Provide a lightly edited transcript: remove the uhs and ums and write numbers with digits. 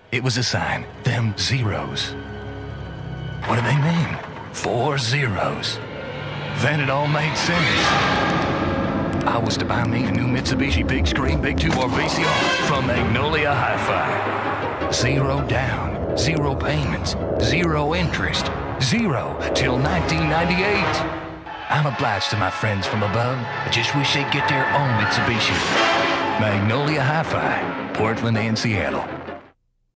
It was a sign. Them zeros. What do they mean? 4 zeros. Then it all made sense. I was to buy me a new Mitsubishi Big Screen Big 2 or VCR from Magnolia Hi-Fi. 0 down, 0 payments, 0 interest, 0 till 1998. I'm obliged to my friends from above. I just wish they'd get their own Mitsubishi. Magnolia Hi-Fi, Portland and Seattle.